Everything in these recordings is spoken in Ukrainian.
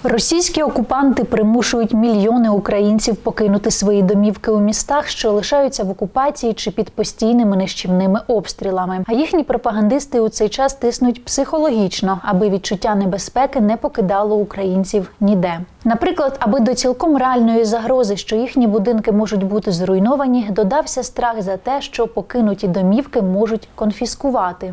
Російські окупанти примушують мільйони українців покинути свої домівки у містах, що лишаються в окупації чи під постійними нищівними обстрілами. А їхні пропагандисти у цей час тиснуть психологічно, аби відчуття небезпеки не покидало українців ніде. Наприклад, аби до цілком реальної загрози, що їхні будинки можуть бути зруйновані, додався страх за те, що покинуті домівки можуть конфіскувати.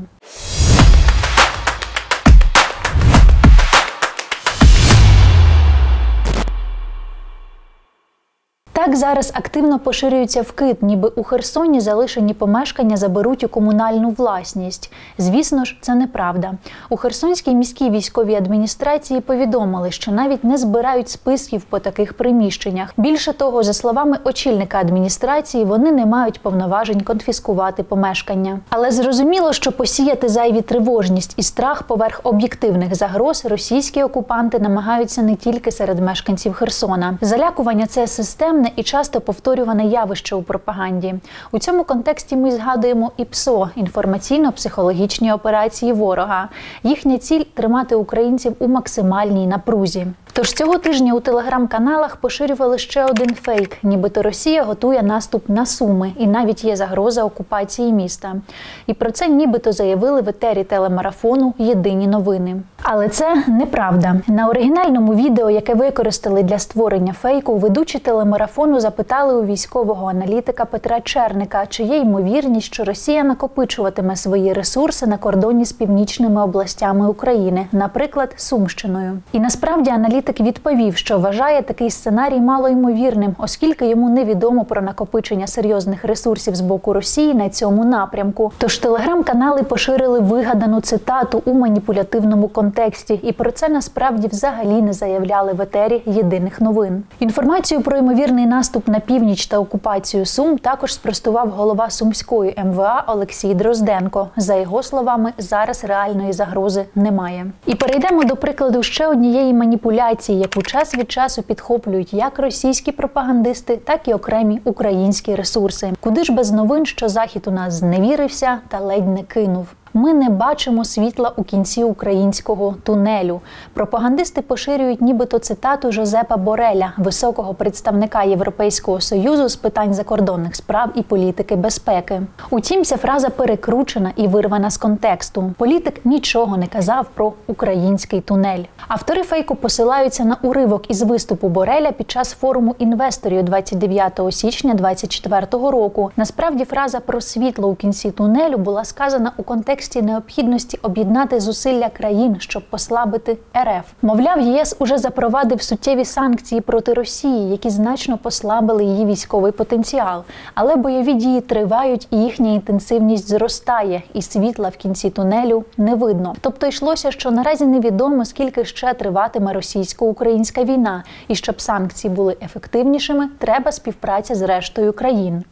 Так зараз активно поширюється вкид, ніби у Херсоні залишені помешкання заберуть у комунальну власність. Звісно ж, це неправда. У Херсонській міській військовій адміністрації повідомили, що навіть не збирають списків по таких приміщеннях. Більше того, за словами очільника адміністрації, вони не мають повноважень конфіскувати помешкання. Але зрозуміло, що посіяти зайві тривожність і страх поверх об'єктивних загроз російські окупанти намагаються не тільки серед мешканців Херсона. Залякування – це системне і часто повторюване явище у пропаганді. У цьому контексті ми згадуємо і ПСО – інформаційно-психологічні операції ворога. Їхня ціль – тримати українців у максимальній напрузі. Тож цього тижня у телеграм-каналах поширювали ще один фейк, нібито Росія готує наступ на Суми і навіть є загроза окупації міста. І про це нібито заявили в етері телемарафону «Єдині новини». Але це неправда. На оригінальному відео, яке використали для створення фейку, ведучі телемарафону запитали у військового аналітика Петра Черника, чи є ймовірність, що Росія накопичуватиме свої ресурси на кордоні з північними областями України, наприклад, Сумщиною. І насправді аналітик відповів, що вважає такий сценарій малоймовірним, оскільки йому невідомо про накопичення серйозних ресурсів з боку Росії на цьому напрямку. Тож телеграм-канали поширили вигадану цитату у маніпулятивному контексті, і про це насправді взагалі не заявляли в етері «Єдиних новин». Інформацію про ймовірний наступ на північ та окупацію Сум також спростував голова Сумської МВА Олексій Дрозденко. За його словами, зараз реальної загрози немає. І перейдемо до прикладу ще однієї маніпуляції, яку час від часу підхоплюють як російські пропагандисти, так і окремі українські ресурси. Куди ж без новин, що Захід у нас зневірився та ледь не кинув. Ми не бачимо світла у кінці українського тунелю. Пропагандисти поширюють нібито цитату Жозепа Бореля, високого представника Європейського Союзу з питань закордонних справ і політики безпеки. Утім, ця фраза перекручена і вирвана з контексту. Політик нічого не казав про український тунель. Автори фейку посилаються на уривок із виступу Бореля під час форуму інвесторів 29 січня 2024 року. Насправді, фраза про світло у кінці тунелю була сказана у контексті необхідності об'єднати зусилля країн, щоб послабити РФ. Мовляв, ЄС уже запровадив суттєві санкції проти Росії, які значно послабили її військовий потенціал. Але бойові дії тривають і їхня інтенсивність зростає, і світла в кінці тунелю не видно. Тобто йшлося, що наразі невідомо, скільки ще триватиме російсько-українська війна, і щоб санкції були ефективнішими, треба співпраця з рештою країн.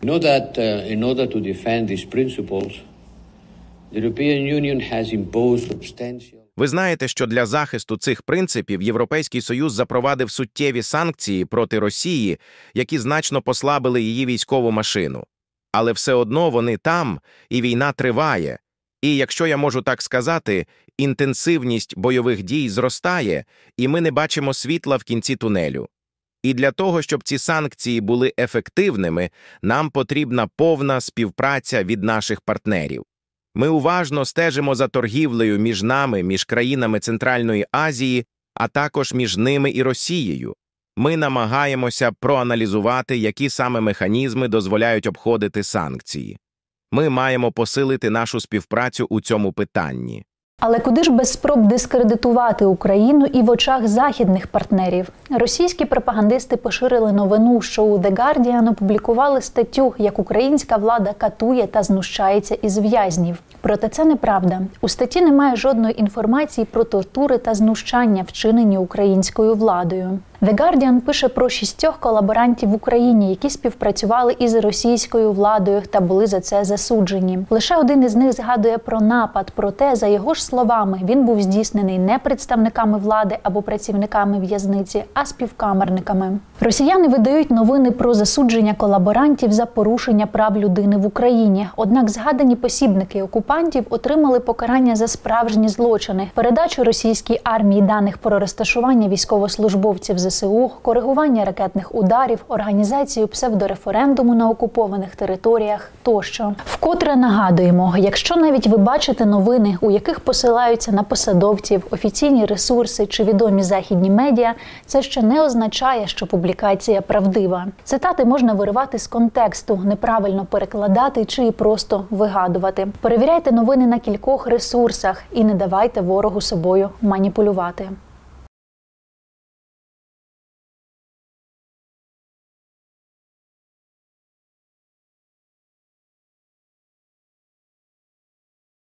Ви знаєте, що для захисту цих принципів Європейський Союз запровадив суттєві санкції проти Росії, які значно послабили її військову машину. Але все одно вони там, і війна триває. І, якщо я можу так сказати, інтенсивність бойових дій зростає, і ми не бачимо світла в кінці тунелю. І для того, щоб ці санкції були ефективними, нам потрібна повна співпраця від наших партнерів. Ми уважно стежимо за торгівлею між нами, між країнами Центральної Азії, а також між ними і Росією. Ми намагаємося проаналізувати, які саме механізми дозволяють обходити санкції. Ми маємо посилити нашу співпрацю у цьому питанні. Але куди ж без спроб дискредитувати Україну і в очах західних партнерів? Російські пропагандисти поширили новину, що у The Guardian опублікували статтю, як українська влада катує та знущається із в'язнів. Проте це неправда. У статті немає жодної інформації про тортури та знущання, вчинені українською владою. The Guardian пише про 6 колаборантів в Україні, які співпрацювали із російською владою та були за це засуджені. Лише один із них згадує про напад, проте, за його ж словами, він був здійснений не представниками влади або працівниками в'язниці, а співкамерниками. Росіяни видають новини про засудження колаборантів за порушення прав людини в Україні. Однак згадані посібники окупантів отримали покарання за справжні злочини: передачу російській армії даних про розташування військовослужбовців ЗСУ, коригування ракетних ударів, організацію псевдореферендуму на окупованих територіях тощо. Вкотре нагадуємо, якщо навіть ви бачите новини, у яких посилаються на посадовців, офіційні ресурси чи відомі західні медіа, це ще не означає, що публікація правдива. Цитати можна виривати з контексту, неправильно перекладати чи просто вигадувати. Перевіряйте новини на кількох ресурсах і не давайте ворогу собою маніпулювати.